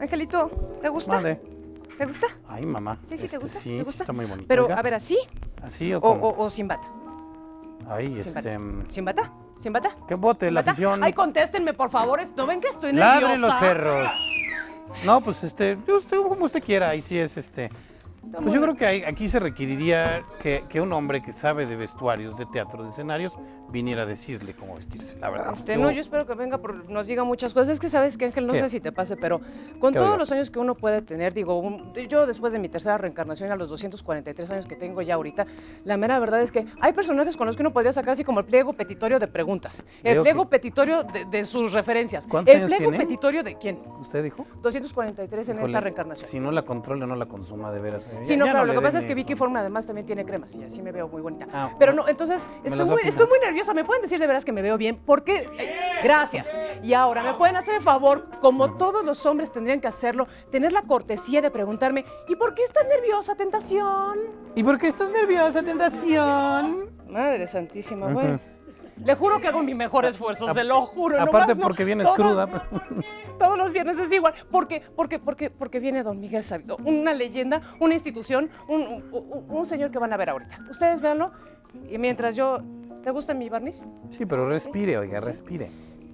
Angelito, ¿te gusta? Vale. ¿Te gusta? Ay, mamá. Sí, ¿te gusta? Sí, ¿Te sí gusta? está muy bonito. Pero, Oiga, a ver, ¿así? ¿así o cómo? O sin bata. Ay, ¿Sin bata? ¿Sin bata? ¿Sin bata? ¿Qué bote ¿Sin la bata? afición? Ay, contéstenme, por favor. No ven que estoy nerviosa. ¡Ladren los perros! No, pues usted como usted quiera, ahí sí es Pues yo creo que aquí se requeriría que un hombre que sabe de vestuarios, de teatro, de escenarios, viniera a decirle cómo vestirse, la verdad. No, yo espero que venga, nos diga muchas cosas. Es que sabes que, Ángel, no sé si te pase, pero con todos los años que uno puede tener, digo, yo después de mi tercera reencarnación a los 243 años que tengo ya ahorita, la mera verdad es que hay personajes con los que uno podría sacar así como el pliego petitorio de preguntas, el pliego petitorio de sus referencias. ¿Cuántos años tiene? ¿El tiene? pliego petitorio de quién? ¿Usted dijo? 243 en esta reencarnación. Si no la controla, no la consuma, de veras. Sí, no, pero lo que pasa es que Vicky Form además también tiene cremas y así me veo muy bonita. Ah, pero no, entonces estoy muy nerviosa. ¿Me pueden decir de veras que me veo bien? Porque, gracias. Y ahora, ¿me pueden hacer el favor, como todos los hombres tendrían que hacerlo, tener la cortesía de preguntarme, ¿y por qué estás nerviosa, Tentación? ¿Y por qué estás nerviosa, Tentación? Madre santísima, bueno. Le juro que hago mi mejor esfuerzo, se lo juro. Aparte porque vienes cruda. Todos los viernes es igual. Porque viene don Miguel Sabido, una leyenda, una institución, un señor que van a ver ahorita. Ustedes véanlo y mientras yo... ¿Te gusta mi barniz? Sí, pero respire, oiga, respire.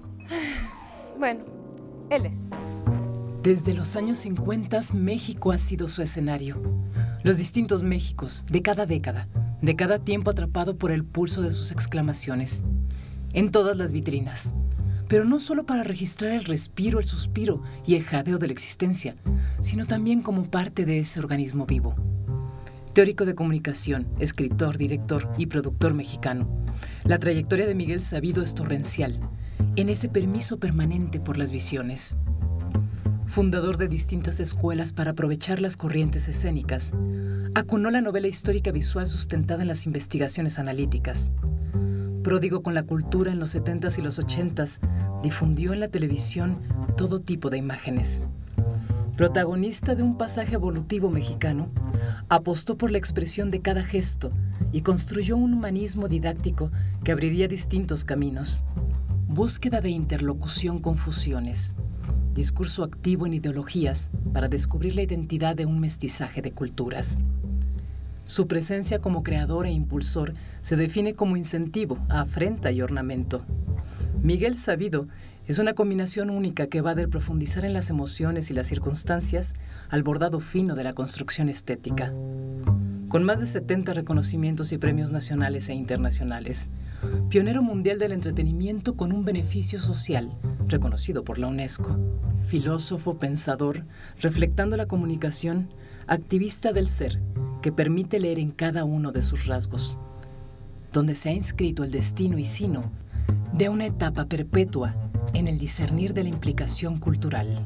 Bueno, él es. Desde los años 50, México ha sido su escenario. Los distintos Méxicos de cada década, de cada tiempo atrapado por el pulso de sus exclamaciones. En todas las vitrinas. Pero no solo para registrar el respiro, el suspiro y el jadeo de la existencia, sino también como parte de ese organismo vivo. Teórico de comunicación, escritor, director y productor mexicano, la trayectoria de Miguel Sabido es torrencial, en ese permiso permanente por las visiones. Fundador de distintas escuelas para aprovechar las corrientes escénicas, acunó la novela histórica visual sustentada en las investigaciones analíticas. Pródigo con la cultura en los 70s y los 80s, difundió en la televisión todo tipo de imágenes. Protagonista de un pasaje evolutivo mexicano, apostó por la expresión de cada gesto y construyó un humanismo didáctico que abriría distintos caminos. Búsqueda de interlocución con fusiones. Discurso activo en ideologías para descubrir la identidad de un mestizaje de culturas. Su presencia como creador e impulsor se define como incentivo, afrenta y ornamento. Miguel Sabido es una combinación única que va del profundizar en las emociones y las circunstancias al bordado fino de la construcción estética. Con más de 70 reconocimientos y premios nacionales e internacionales, pionero mundial del entretenimiento con un beneficio social reconocido por la UNESCO. Filósofo, pensador, reflectando la comunicación, activista del ser, que permite leer en cada uno de sus rasgos, donde se ha inscrito el destino y sino de una etapa perpetua en el discernir de la implicación cultural.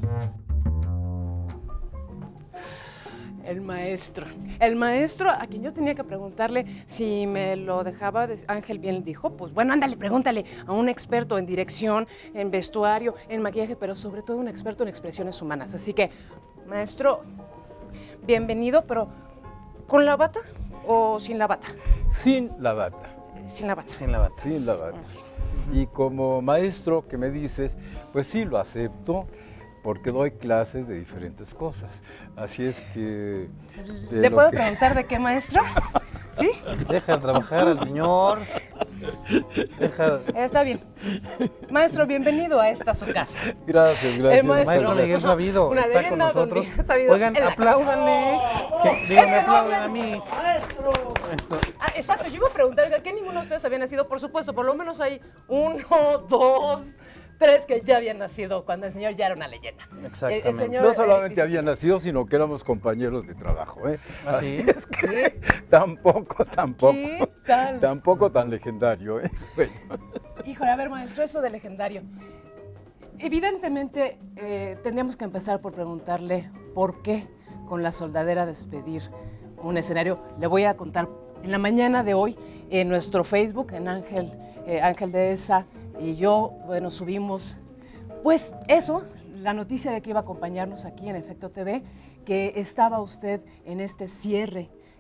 El maestro a quien yo tenía que preguntarle si me lo dejaba, Ángel bien dijo, pues bueno, ándale, pregúntale a un experto en dirección, en vestuario, en maquillaje, pero sobre todo un experto en expresiones humanas. Así que, maestro, bienvenido, pero ¿con la bata o sin la bata? Sin la bata. Sin la bata. Sin la bata. Sin la bata. Y como maestro que me dices, pues sí, lo acepto, porque doy clases de diferentes cosas. Así es que... ¿Le puedo preguntar de qué, maestro? ¿Sí? Deja trabajar al señor. Está bien. Maestro, bienvenido a esta su casa. Gracias, gracias. El Maestro Miguel Sabido Una está con leyenda, nosotros. don Miguel Sabido Oigan, en la apláudanle. Díganme, aplaudan a mí. Exacto, yo iba a preguntar, oiga, ¿qué ninguno de ustedes había nacido? Por supuesto, por lo menos hay 1, 2, 3 que ya habían nacido cuando el señor ya era una leyenda. Exactamente. El señor, No solamente había nacido, sino que éramos compañeros de trabajo. ¿Así? Es que tampoco ¿Qué tal? tampoco tan legendario. Bueno. Híjole, a ver, maestro, eso de legendario. Evidentemente, tendríamos que empezar por preguntarle por qué con la soldadera despedir un escenario. Le voy a contar en la mañana de hoy en nuestro Facebook, en Ángel Dehesa y yo, bueno, subimos, pues eso, la noticia de que iba a acompañarnos aquí en Efecto TV, que estaba usted en este cierre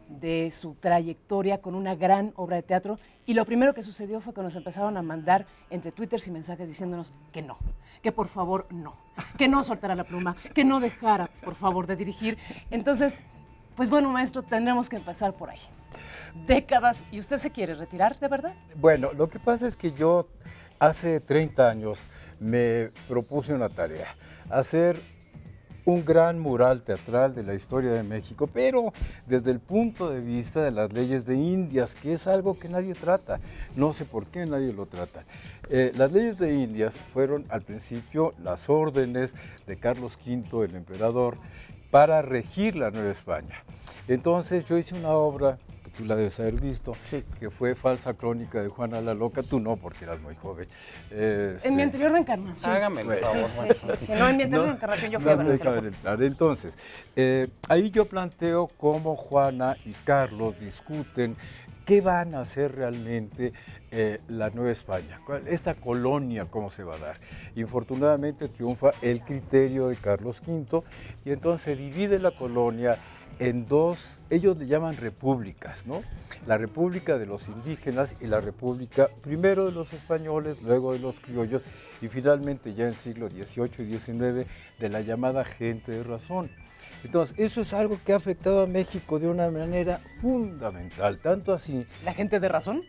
de su trayectoria con una gran obra de teatro, y lo primero que sucedió fue que nos empezaron a mandar entre twitters y mensajes diciéndonos que no, que por favor no, que no soltara la pluma, que no dejara por favor de dirigir. Entonces, pues bueno, maestro, tendremos que empezar por ahí. Décadas, ¿y usted se quiere retirar de verdad? Bueno, lo que pasa es que yo hace 30 años me propuse una tarea, hacer un gran mural teatral de la historia de México, pero desde el punto de vista de las leyes de Indias, que es algo que nadie trata. No sé por qué nadie lo trata. Las leyes de Indias fueron al principio las órdenes de Carlos V, el emperador, para regir la Nueva España. Entonces yo hice una obra, que tú la debes haber visto, sí, que fue Falsa Crónica de Juana la Loca. Tú no, porque eras muy joven. En mi anterior reencarnación. Hágame el favor. Sí. No, en mi anterior reencarnación yo fui a Venezuela. Entonces, ahí yo planteo cómo Juana y Carlos discuten qué van a hacer realmente la Nueva España, esta colonia, cómo se va a dar. Infortunadamente triunfa el criterio de Carlos V y entonces se divide la colonia en dos, ellos le llaman repúblicas, ¿no? La república de los indígenas y la república primero de los españoles, luego de los criollos y finalmente ya en el siglo XVIII y XIX de la llamada gente de razón. Entonces, eso es algo que ha afectado a México de una manera fundamental, tanto así... ¿La gente de razón?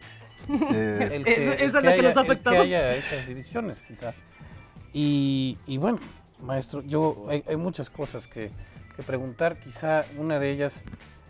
¿Esa es la que nos ha afectado? Que haya esas divisiones, quizá. Y bueno, maestro, hay muchas cosas que preguntar. Quizá una de ellas,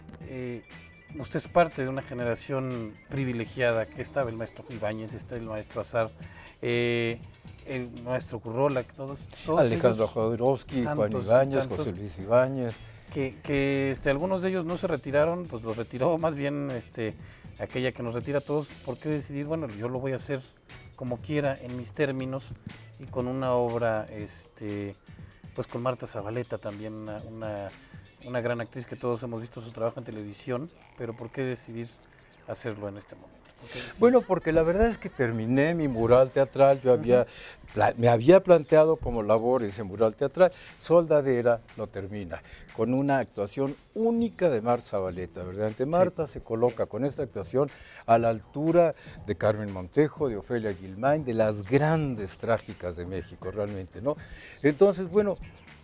usted es parte de una generación privilegiada, que estaba el maestro Ibáñez, está el maestro Azar, el maestro Currola, todos Alejandro ellos, Jodorowsky, Juan Ibáñez, José Luis Ibáñez. Que algunos de ellos no se retiraron, pues los retiró más bien aquella que nos retira a todos. ¿Por qué decidir? Bueno, yo lo voy a hacer como quiera, en mis términos, y con una obra, pues con Marta Zavaleta también, una gran actriz que todos hemos visto su trabajo en televisión, pero ¿por qué decidir hacerlo en este momento? Bueno, porque la verdad es que terminé mi mural teatral, yo me había planteado como labor ese mural teatral. Soldadera lo termina con una actuación única de Marta Zavaleta, ¿verdad? Marta se coloca con esta actuación a la altura de Carmen Montejo, de Ofelia Guilmain, de las grandes trágicas de México, realmente, ¿no? Entonces, bueno,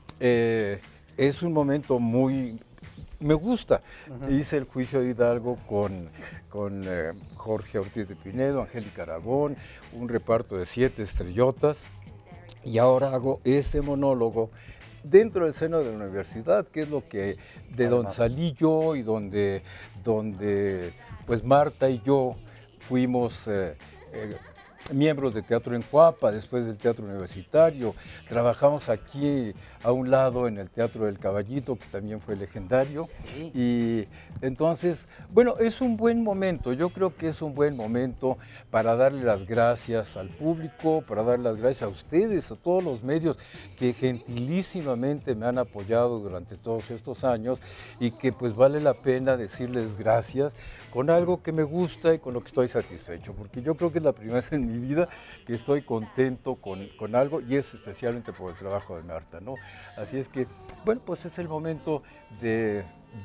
es un momento muy... Me gusta. Hice el juicio de Hidalgo con Jorge Ortiz de Pinedo, Angélica Aragón, un reparto de 7 estrellotas, y ahora hago este monólogo dentro del seno de la universidad, que es lo que donde salí yo y donde pues Marta y yo fuimos miembros de Teatro en Cuapa, después del Teatro Universitario. Trabajamos aquí a un lado en el Teatro del Caballito, que también fue legendario. Sí. Y entonces, bueno, es un buen momento. Yo creo que es un buen momento para darle las gracias al público, para darle las gracias a ustedes, a todos los medios que gentilísimamente me han apoyado durante todos estos años y que pues vale la pena decirles gracias con algo que me gusta y con lo que estoy satisfecho, porque yo creo que es la primera vez en mi vida que estoy contento con algo, y es especialmente por el trabajo de Marta, ¿no? Así es que, bueno, pues es el momento de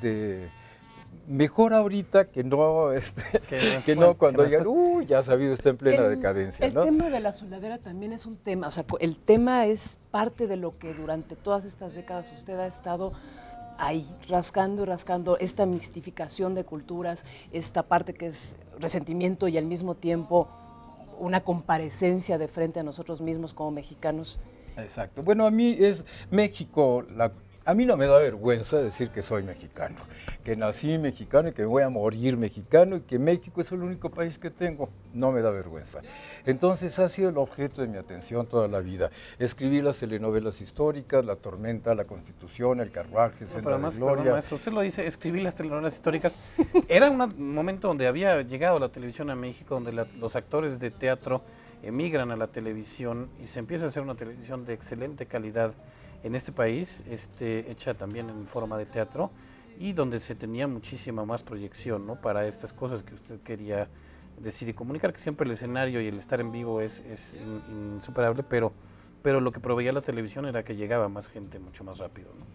mejor ahorita que no, que no cuando digan, ya ha sabido, está en plena decadencia, ¿no? El tema de la soldadera también es un tema, o sea, el tema es parte de lo que durante todas estas décadas usted ha estado ahí, rascando y rascando esta mixtificación de culturas, esta parte que es resentimiento y al mismo tiempo una comparecencia de frente a nosotros mismos como mexicanos. Exacto. Bueno, a mí es México, a mí no me da vergüenza decir que soy mexicano, que nací mexicano y que me voy a morir mexicano y que México es el único país que tengo. No me da vergüenza. Entonces ha sido el objeto de mi atención toda la vida. Escribí las telenovelas históricas, La Tormenta, La Constitución, El Carruaje, Senda de Gloria. Perdón, maestro, usted lo dice, escribí las telenovelas históricas. Era un momento donde había llegado la televisión a México, donde los actores de teatro emigran a la televisión y se empieza a hacer una televisión de excelente calidad en este país, hecha también en forma de teatro, y donde se tenía muchísima más proyección, ¿no?, para estas cosas que usted quería decir y comunicar, que siempre el escenario y el estar en vivo es insuperable, pero lo que proveía la televisión era que llegaba más gente mucho más rápido, ¿no?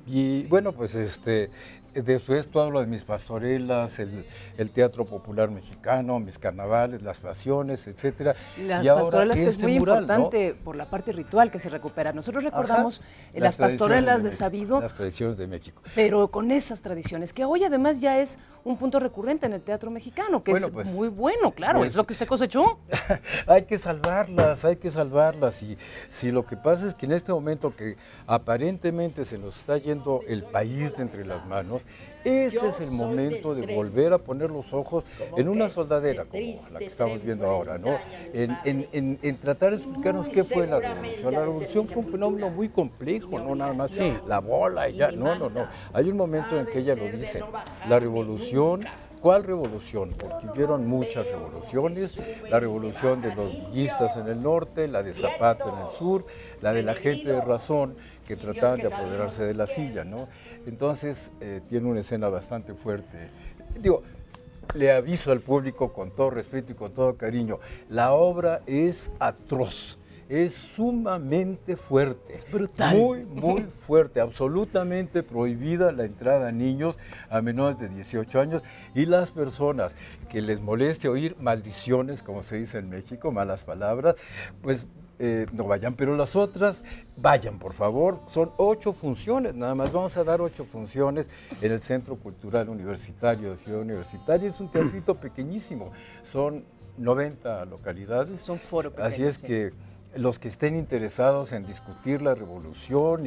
Y bueno, pues después todo lo de mis pastorelas, el teatro popular mexicano, mis carnavales, las pasiones, etcétera. Las y ahora pastorelas, que es muy mural, importante, ¿no? por la parte ritual que se recupera. Nosotros recordamos las tradiciones pastorelas de México, Sabido, las tradiciones de México. pero con esas tradiciones, que hoy además ya es un punto recurrente en el teatro mexicano, que Bueno, es pues, muy bueno, claro, pues, es lo que usted cosechó. Hay que salvarlas, hay que salvarlas. Y si lo que pasa es que en este momento que aparentemente se nos está yendo el país de entre las manos, este es el momento de volver a poner los ojos en una soldadera como la que estamos viendo ahora, ¿no? En tratar de explicarnos qué fue la revolución. La revolución fue un fenómeno muy complejo, no nada más la bola y ya, no. Hay un momento en que ella lo dice, la revolución. ¿Cuál revolución? Porque hubieron muchas revoluciones, la revolución de los villistas en el norte, la de Zapata en el sur, la de la gente de razón que trataban de apoderarse de la silla, ¿no? Entonces tiene una escena bastante fuerte. Digo, le aviso al público con todo respeto y con todo cariño, la obra es atroz. Es sumamente fuerte. Es brutal. Muy fuerte. Absolutamente prohibida la entrada a niños a menores de 18 años y las personas que les moleste oír maldiciones, como se dice en México, malas palabras, pues no vayan. Pero las otras, vayan, por favor. Son 8 funciones, nada más. Vamos a dar 8 funciones en el Centro Cultural Universitario de Ciudad Universitaria. Es un teatrito pequeñísimo. Son 90 localidades. Es un foro pequeño. Así es que los que estén interesados en discutir la revolución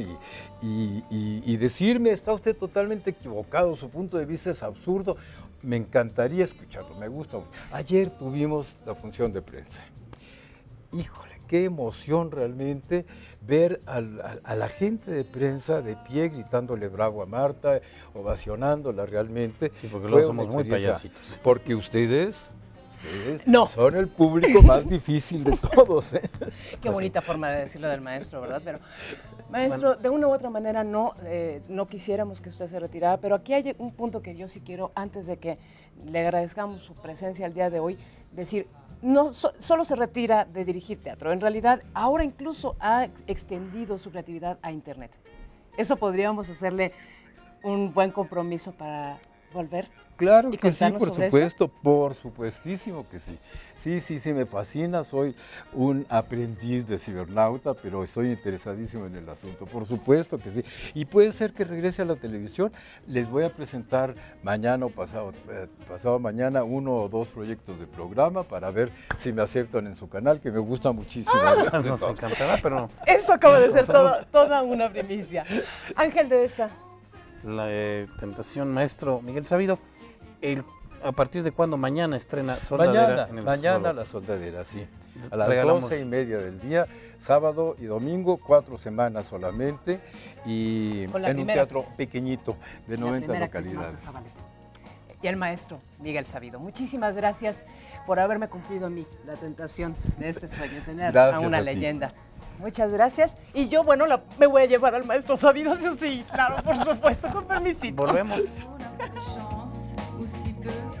y decirme, está usted totalmente equivocado, su punto de vista es absurdo, me encantaría escucharlo, me gusta. Ayer tuvimos la función de prensa. Híjole, qué emoción realmente ver a la gente de prensa de pie gritándole bravo a Marta, ovacionándola realmente. Sí, porque luego somos muy payasitos. Porque ustedes no son el público más difícil de todos. Qué bonita forma de decirlo del maestro, ¿verdad? Pero, maestro, de una u otra manera no quisiéramos que usted se retirara, pero aquí hay un punto que yo sí quiero, antes de que le agradezcamos su presencia el día de hoy, decir, no solo se retira de dirigir teatro, en realidad ahora incluso ha extendido su creatividad a Internet. Eso podríamos hacerle un buen compromiso para volver. Claro que sí, por supuesto, por supuestísimo que sí. Sí, me fascina, soy un aprendiz de cibernauta, pero estoy interesadísimo en el asunto, por supuesto que sí. Y puede ser que regrese a la televisión, les voy a presentar mañana o pasado mañana 1 o 2 proyectos de programa para ver si me aceptan en su canal, que me gusta muchísimo. Nos encantará, pero... Eso acaba de ser toda una primicia. Ángel Dehesa. La tentación, maestro Miguel Sabido. ¿A partir de cuándo? Mañana estrena Soldadera. Mañana la Soldadera, sí. A las 12:30 del día, sábado y domingo, 4 semanas solamente, y en un teatro pequeñito de 90 localidades. Y el maestro Miguel Sabido. Muchísimas gracias por haberme cumplido a mí la tentación de este sueño, tener a una leyenda. Muchas gracias. Y yo, bueno, me voy a llevar al maestro Sabido, sí, claro, por supuesto, con permisito. Volvemos.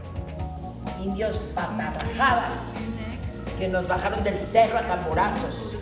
Indios patarrajadas que nos bajaron del cerro a tamborazos.